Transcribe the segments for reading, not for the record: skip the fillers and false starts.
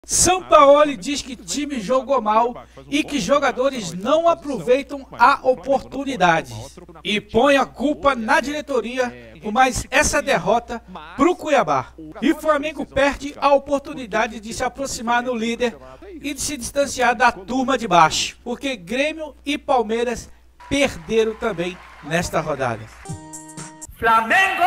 Sampaoli diz que time jogou mal e que jogadores não aproveitam a oportunidade e põe a culpa na diretoria por mais essa derrota para o Cuiabá. E o Flamengo perde a oportunidade de se aproximar do líder e de se distanciar da turma de baixo, porque Grêmio e Palmeiras perderam também nesta rodada. Flamengo!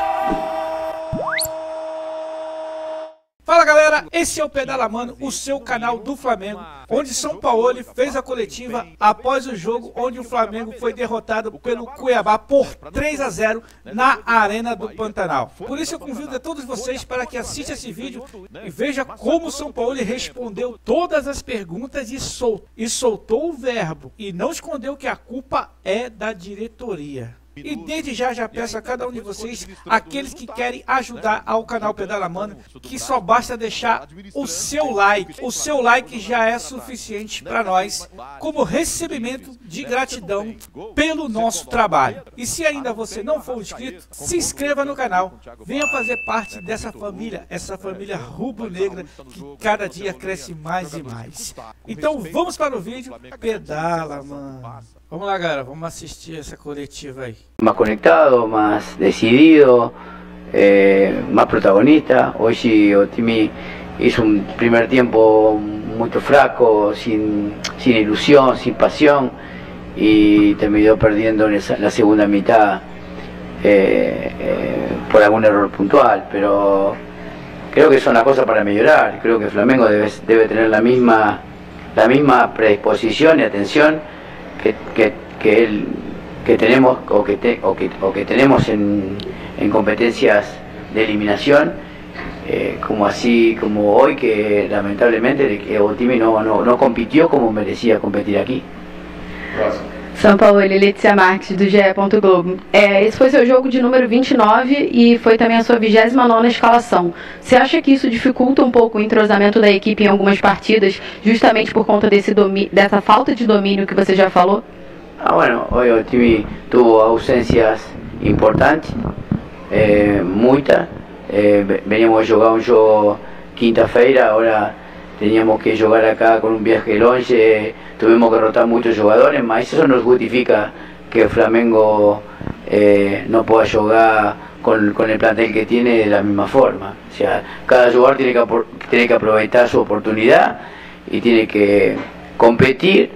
Fala galera, esse é o Pedala Mano, o seu canal do Flamengo, onde Sampaoli fez a coletiva após o jogo onde o Flamengo foi derrotado pelo Cuiabá por 3-0 na Arena do Pantanal. Por isso eu convido a todos vocês para que assistam esse vídeo e veja como Sampaoli respondeu todas as perguntas e soltou o verbo e não escondeu que a culpa é da diretoria. E desde já peço a cada um de vocês, aqueles que querem ajudar ao canal Pedala Mano, que só basta deixar o seu like. O seu like já é suficiente para nós, como recebimento de gratidão pelo nosso trabalho. E se ainda você não for inscrito, se inscreva no canal. Venha fazer parte dessa família, essa família rubro-negra que cada dia cresce mais e mais. Então vamos para o vídeo. Pedala Mano. Vamos lá galera, vamos assistir essa coletiva aí. Más conectado, más decidido, más protagonista. Hoy Otimi hizo un primer tiempo muy fraco, sin ilusión, sin pasión, y terminó perdiendo en la segunda mitad por algún error puntual, pero creo que es una cosa para mejorar. Creo que Flamengo debe tener la misma predisposición y atención que tenemos o que tenemos en competencias de eliminación, como hoy, que lamentablemente Otimi no compitió como merecía competir aqui. Sampaoli, Letícia Marques, do GE. Globo. Esse foi seu jogo de número 29 e foi também a sua 29ª escalação. Você acha que isso dificulta um pouco o entrosamento da equipe em algumas partidas, justamente por conta dessa falta de domínio que você já falou? Bueno, hoy Otimi tuvo ausencias importantes, muchas. Veníamos a jugar un jogo quinta-feira, ahora teníamos que jugar acá con un viaje longe, tuvimos que rotar muchos jugadores, mas eso no justifica que el Flamengo no pueda jugar con el plantel que tiene de la misma forma. O sea, cada jugador tiene que aprovechar su oportunidad y tiene que competir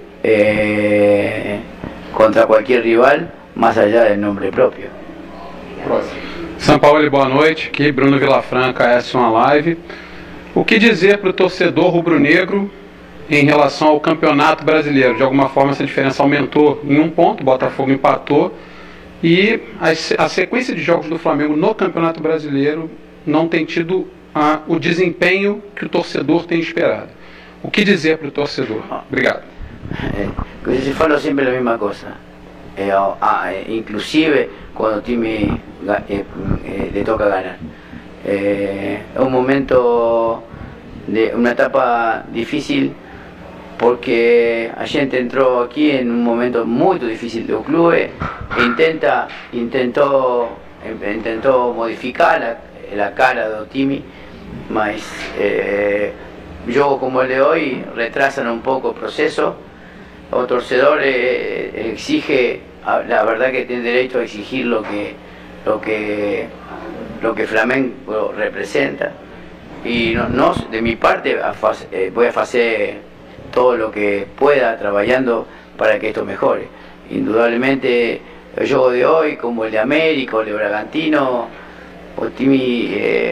contra qualquer rival, mais allá del nome próprio. Sampaoli, boa noite. Aqui Bruno Vilafranca, S1 Live. O que dizer para o torcedor rubro-negro em relação ao Campeonato Brasileiro? De alguma forma essa diferença aumentou em um ponto, o Botafogo empatou, e a sequência de jogos do Flamengo no Campeonato Brasileiro não tem tido o desempenho que o torcedor tem esperado. O que dizer para o torcedor? Obrigado. Se fala sempre a mesma coisa, inclusive quando o time le toca ganar. É um momento, uma etapa difícil, porque a gente entrou aqui em um momento muito difícil do clube e tentou modificar a cara do time, mas jogos como el de hoy retrasan un poco el proceso. O torcedor exige, la verdad que tiene derecho a exigir lo que Flamengo representa, y de mi parte voy a hacer todo lo que pueda trabajando para que esto mejore. Indudablemente el juego de hoy, como el de América o el de Bragantino, Otimi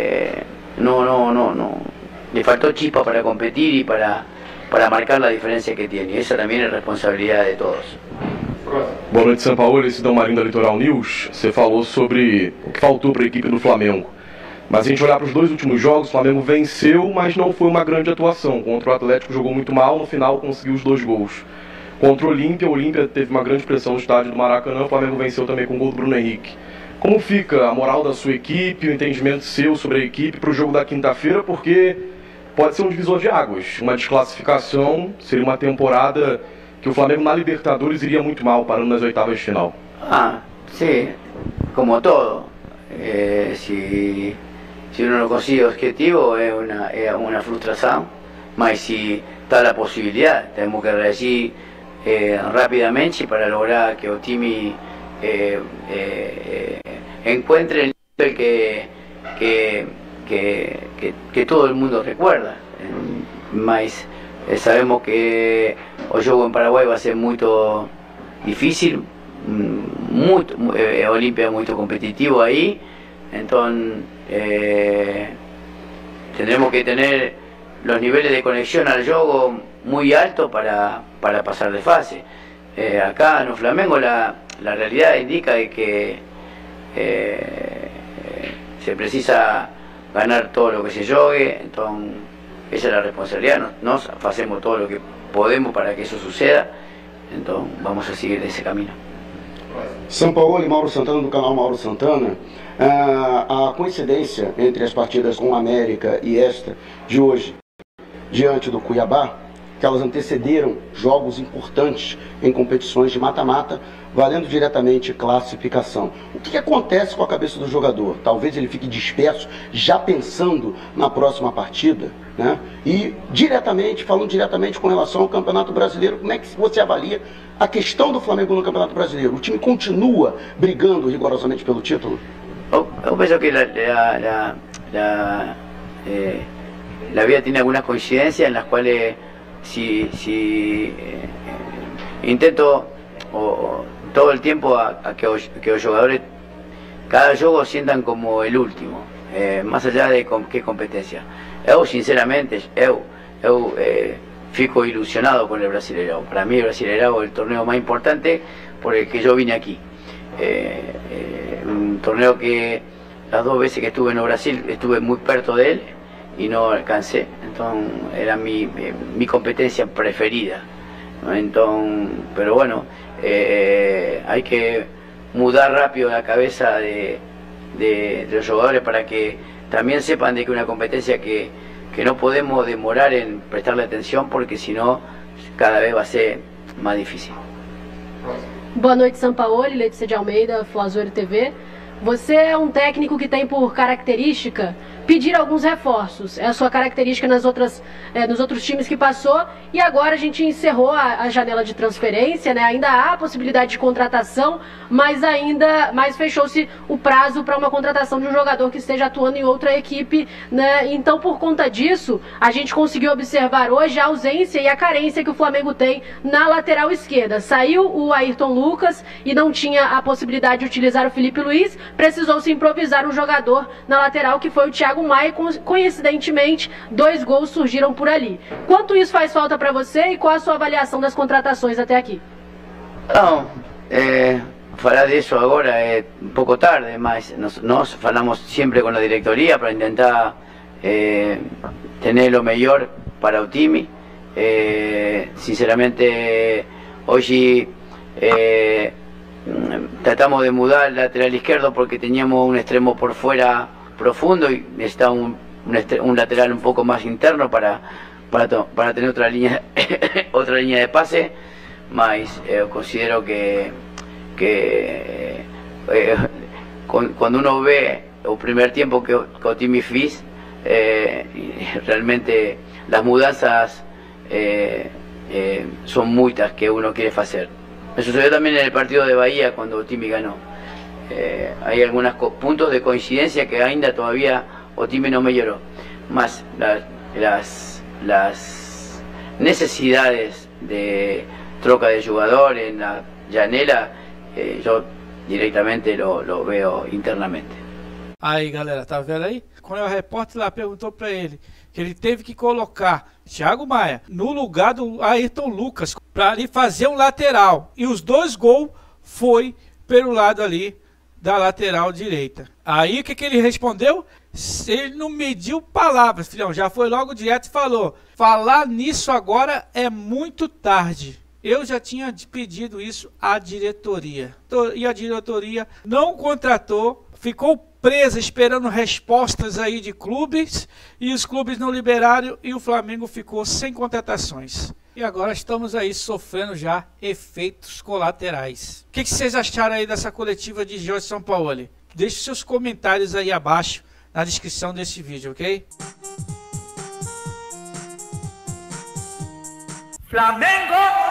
le faltó chispa para competir y para marcar la diferencia que tiene. Esa también es responsabilidad de todos. Boa noite, Sampaoli. Esse Damarim da Litoral News. Você falou sobre o que faltou para a equipe do Flamengo. Mas se a gente olhar para os dois últimos jogos, o Flamengo venceu, mas não foi uma grande atuação. Contra o Atlético jogou muito mal, no final conseguiu os 2 gols. Contra o Olímpia teve uma grande pressão no estádio do Maracanã, o Flamengo venceu também com o gol do Bruno Henrique. Como fica a moral da sua equipe, o entendimento seu sobre a equipe para o jogo da quinta-feira, porque pode ser um divisor de águas, uma desclassificação, seria uma temporada que o Flamengo na Libertadores iria muito mal, parando nas oitavas de final. Sí, como todo. Si uno no consigue objetivo es una frustración, mas si está la posibilidad, tenemos que reagir rápidamente para lograr que el time encuentre el nivel que todo el mundo recuerda. Mas sabemos que el juego en Paraguay va a ser muy difícil, Olimpia es muy competitivo ahí, entonces tendremos que tener los niveles de conexión al juego muy altos para pasar de fase. Acá en Flamengo la realidad indica de que se precisa ganar todo lo que se juegue, entonces esa es la responsabilidad, nos hacemos todo lo que podemos para que eso suceda, entonces vamos a seguir ese camino. Sampaoli, Mauro Santana do canal Mauro Santana. A coincidência entre as partidas com América e esta de hoje diante do Cuiabá, que elas antecederam jogos importantes em competições de mata-mata, valendo diretamente classificação. O que acontece com a cabeça do jogador? Talvez ele fique disperso, já pensando na próxima partida, né? E falando diretamente com relação ao Campeonato Brasileiro, como é que você avalia a questão do Flamengo no Campeonato Brasileiro? O time continua brigando rigorosamente pelo título? Eu penso que la vida tiene algunas coincidencias en las cuales si intento todo el tiempo a que los jugadores cada juego sientan como el último, más allá de qué competencia. Eu sinceramente fico ilusionado con el Brasileirão. Para mí el Brasileirão es el torneo más importante por el que yo vine aquí. Un torneo que las 2 veces que estuve en Brasil estuve muy perto de él y no alcancé, entonces era mi competencia preferida, ¿no? Entonces, pero bueno, hay que mudar rápido la cabeza de los jugadores para que también sepan de que una competencia que no podemos demorar en prestarle atención, porque si no cada vez va a ser más difícil. Boa noite, Sampaoli, Letícia de Almeida, Fla-Azul TV. Você é um técnico que tem por característica pedir alguns reforços. É a sua característica nos outros times que passou, e agora a gente encerrou a janela de transferência, né? Ainda há a possibilidade de contratação, mas fechou-se o prazo para uma contratação de um jogador que esteja atuando em outra equipe, né? Então, por conta disso, a gente conseguiu observar hoje a ausência e a carência que o Flamengo tem na lateral esquerda. Saiu o Ayrton Lucas e não tinha a possibilidade de utilizar o Felipe Luiz, precisou-se improvisar um jogador na lateral, que foi o Thiago Maia. Coincidentemente, 2 gols surgiram por ali. Quanto isso faz falta para você e qual a sua avaliação das contratações até aqui? Não, falar disso agora é um pouco tarde, mas nós falamos sempre com a diretoria para tentar ter o melhor para o time. Sinceramente, hoje tratamos de mudar el lateral izquierdo porque teníamos un extremo por fuera profundo y necesitaba un lateral un poco más interno para tener otra línea de pase, mas considero que cuando uno ve el primer tiempo que o time fez, realmente las mudanzas son muchas que uno quiere hacer. Me sucedió también en el partido de Bahía cuando el time ganó. Hay algunos puntos de coincidencia que ainda todavía o time no mejoró. Más las necesidades de troca de jugador en la janela, yo directamente lo veo internamente. Aí, galera, tá vendo aí? Quando o repórter lá perguntou para ele que ele teve que colocar Thiago Maia no lugar do Ayrton Lucas para ali fazer um lateral, e os 2 gols foi pelo lado ali da lateral direita. Aí o que ele respondeu? Ele não mediu palavras, filhão, já foi logo direto e falou: falar nisso agora é muito tarde. Eu já tinha pedido isso à diretoria. E a diretoria não contratou, ficou presa esperando respostas aí de clubes, e os clubes não liberaram e o Flamengo ficou sem contratações. E agora estamos aí sofrendo já efeitos colaterais. O que vocês acharam aí dessa coletiva de Jorge Sampaoli? Deixe seus comentários aí abaixo na descrição desse vídeo, ok? Flamengo!